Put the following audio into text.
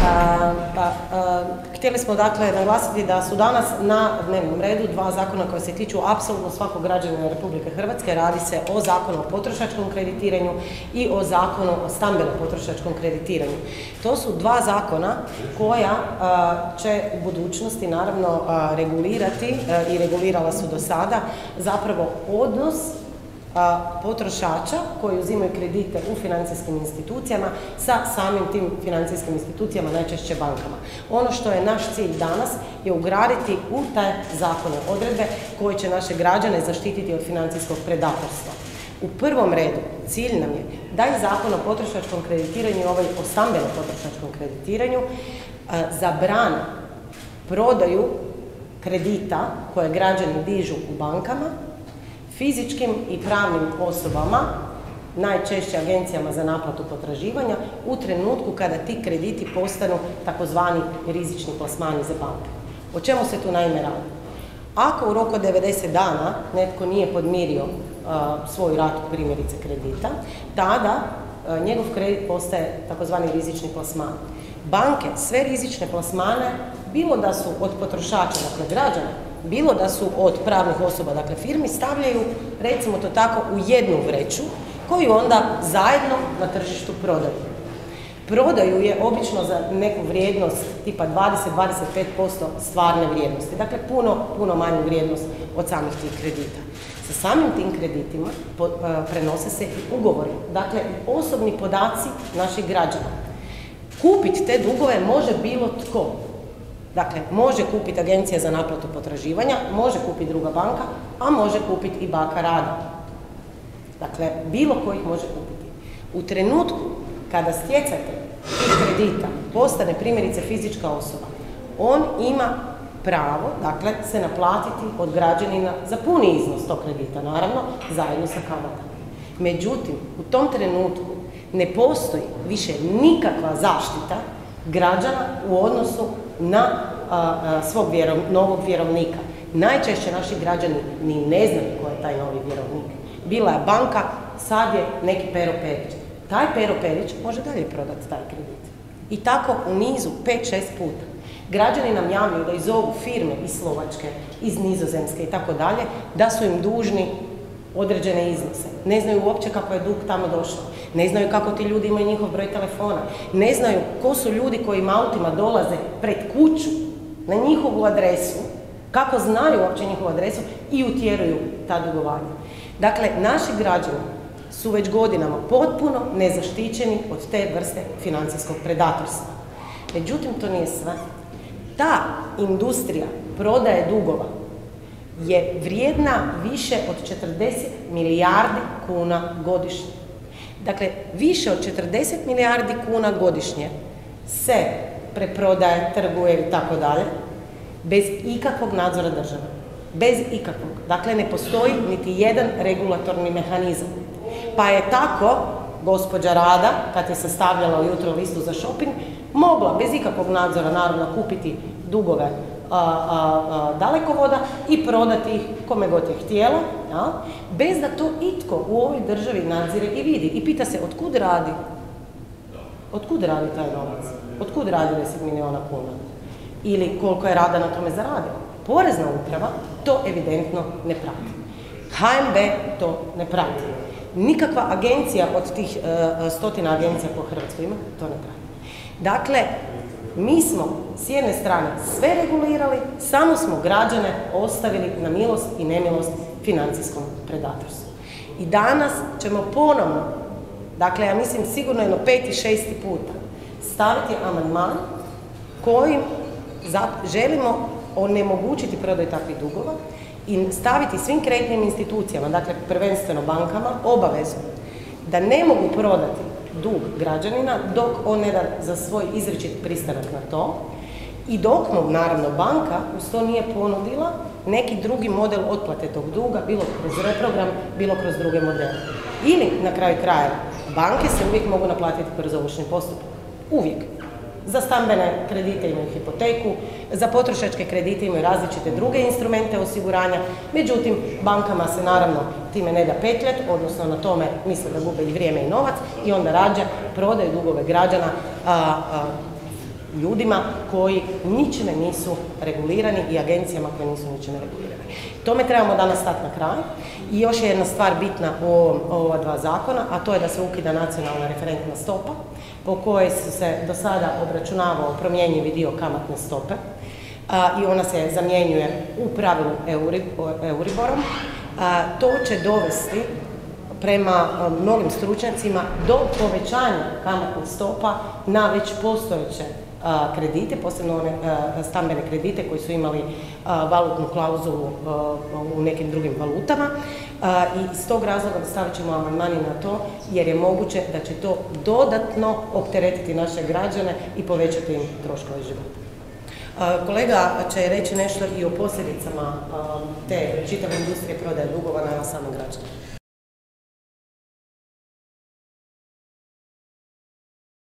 Htjeli smo dakle naglasiti da su danas na dnevnom redu dva zakona koja se tiču apsolutno svakog građanina Republike Hrvatske. Radi se o zakonu o potrošačkom kreditiranju i o zakonu o stambenom potrošačkom kreditiranju. To su dva zakona koja će u budućnosti naravno regulirati i regulirala su do sada zapravo odnos potrošača koji uzimaju kredite u financijskim institucijama sa samim tim financijskim institucijama, najčešće bankama. Ono što je naš cilj danas je ugraditi u taj zakon odredbe koje će naše građane zaštititi od financijskog predatorstva. U prvom redu cilj nam je da i zakon o potrošačkom kreditiranju i ovaj o stambenom potrošačkom kreditiranju zabrane prodaju kredita koje građani dižu u bankama fizičkim i pravnim osobama, najčešće agencijama za naplatu potraživanja, u trenutku kada ti krediti postanu takozvani rizični plasmani za banke. O čemu se tu naime radi? Ako u roku od 90 dana netko nije podmirio svoju ratu primjerice kredita, tada njegov kredit postaje takozvani rizični plasman. Banke sve rizične plasmane, bilo da su od potrošača, dakle građana, bilo da su od pravnih osoba, dakle firmi, stavljaju, recimo to tako, u jednu vreću koju onda zajedno na tržištu prodaju. Prodaju je obično za neku vrijednost tipa 20-25% stvarne vrijednosti, dakle puno manju vrijednost od samih tih kredita. Sa samim tim kreditima prenose se i ugovori, dakle osobni podaci naših građana. Kupiti te dugove može bilo tko. Dakle, može kupiti agencija za naplatu potraživanja, može kupiti druga banka, a može kupiti i baka Rada. Dakle, bilo ko ih može kupiti. U trenutku kada stjecatelj tih kredita postane primjerice fizička osoba, on ima pravo, dakle, se naplatiti od građanina za puni iznos tog kredita, naravno, zajedno sa kamatama. Međutim, u tom trenutku ne postoji više nikakva zaštita građana u odnosu na svog novog vjerovnika. Najčešće naši građani ni ne znaju ko je taj novi vjerovnik. Bila je banka, sad je neki Pero Perić. Taj Pero Perić može dalje prodati taj kredit. I tako u nizu 5-6 puta. Građani nam javljaju da iz ovu firme iz Slovačke, iz Nizozemske i tako dalje, da su im dužni određene iznose. Ne znaju uopće kako je dug tamo došao. Ne znaju kako ti ljudi imaju njihov broj telefona. Ne znaju ko su ljudi koji im autima dolaze pred kuću na njihovu adresu, kako znaju uopće njihovu adresu i utjeruju ta dugovanja. Dakle, naši građani su već godinama potpuno nezaštićeni od te vrste financijskog predatorstva. Međutim, to nije sve. Ta industrija prodaje dugova je vrijedna više od 40 milijardi kuna godišnje. Dakle, više od 40 milijardi kuna godišnje se preprodaje, trguje i tako dalje, bez ikakvog nadzora države. Bez ikakvog. Dakle, ne postoji niti jedan regulatorni mehanizam. Pa je tako gospođa Rada, kad je sastavljala ujutro listu za shopping, mogla bez ikakvog nadzora naravno kupiti dugove dalekovoda i prodati ih kome god je htjela, ja? Bez da to itko u ovoj državi nadzire i vidi. I pita se, otkud radi? Otkud radi taj novac? Otkud radi 10 milijuna kuna? Ili koliko je Rada na tome zaradio? Porezna uprava to evidentno ne prati. HNB to ne prati. Nikakva agencija od tih stotina agencija po Hrvatskoj ima, to ne prati. Dakle, mi smo s jedne strane sve regulirali, samo smo građane ostavili na milost i nemilost financijskom predatorstvu. I danas ćemo ponovno, dakle ja mislim sigurno jedno 5. i 6. puta, staviti amandman kojim želimo onemogućiti prodaju takvih dugova i staviti svim kreditnim institucijama, dakle prvenstveno bankama, obavezu da ne mogu prodati dug građanina dok on ne da za svoj izričit pristanak na to i dok mu, naravno, banka uz to nije ponudila neki drugi model otplate tog duga, bilo kroz reprogram, bilo kroz druge modele. Ili, na kraju krajeva, banke se uvijek mogu naplatiti kroz ovršni postupak. Uvijek. Za stambene kredite imaju hipoteku, za potrošačke kredite imaju različite druge instrumente osiguranja, međutim, bankama se naravno time ne da petljati, odnosno na tome misle da gube i vrijeme i novac i onda rađe prodaju dugove građana ljudima koji ničime nisu regulirani i agencijama koje nisu ničime regulirane. Tome trebamo danas stati na kraj. I još je jedna stvar bitna u ova dva zakona, a to je da se ukida nacionalna referentna stopa po kojoj su se do sada obračunavao promjenjivi dio kamatne stope i ona se zamjenjuje u pravilu Euriborom. To će dovesti prema mnogim stručnjacima do povećanja kamatnih stopa na već postojeće kredite, posebno one stambene kredite koji su imali valutnu klauzulu u nekim drugim valutama i iz tog razloga stavit ćemo amandmani na to jer je moguće da će to dodatno opteretiti naše građane i povećati im troškove života. Kolega će reći nešto i o posljedicama te čitave industrije prodaje dugova na same građane.